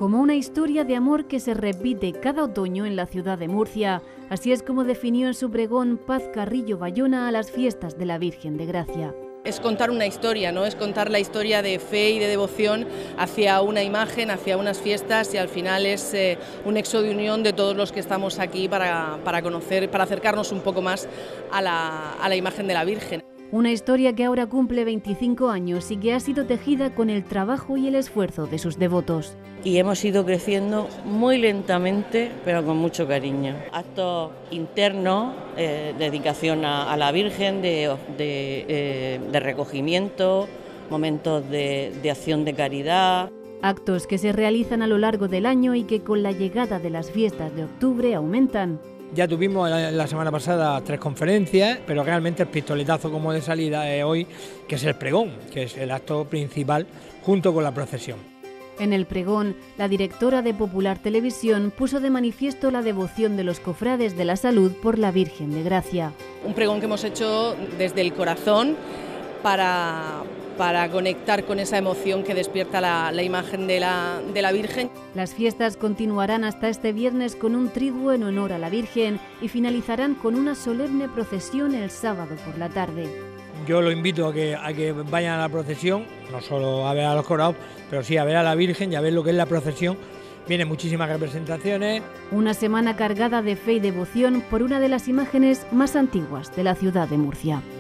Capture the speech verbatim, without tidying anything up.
como una historia de amor que se repite cada otoño en la ciudad de Murcia. Así es como definió en su pregón Paz Carrillo Bayona a las fiestas de la Virgen de Gracia. Es contar una historia, ¿no? Es contar la historia de fe y de devoción hacia una imagen, hacia unas fiestas, y al final es eh, un nexo de unión de todos los que estamos aquí para, para conocer, para acercarnos un poco más a la, a la imagen de la Virgen. Una historia que ahora cumple veinticinco años y que ha sido tejida con el trabajo y el esfuerzo de sus devotos. Y hemos ido creciendo muy lentamente, pero con mucho cariño. Actos internos, eh, dedicación a, a la Virgen, de, de, eh, de recogimiento, momentos de, de acción de caridad. Actos que se realizan a lo largo del año y que con la llegada de las fiestas de octubre aumentan. Ya tuvimos la semana pasada tres conferencias, pero realmente el pistoletazo como de salida es hoy, que es el pregón, que es el acto principal junto con la procesión. En el pregón, la directora de Popular Televisión puso de manifiesto la devoción de los cofrades de la salud por la Virgen de Gracia. Un pregón que hemos hecho desde el corazón para, para conectar con esa emoción que despierta la, la imagen de la, de la Virgen. Las fiestas continuarán hasta este viernes con un triduo en honor a la Virgen y finalizarán con una solemne procesión el sábado por la tarde. Yo lo invito a que, a que vayan a la procesión, no solo a ver a los corados, pero sí a ver a la Virgen y a ver lo que es la procesión. Vienen muchísimas representaciones. Una semana cargada de fe y devoción por una de las imágenes más antiguas de la ciudad de Murcia.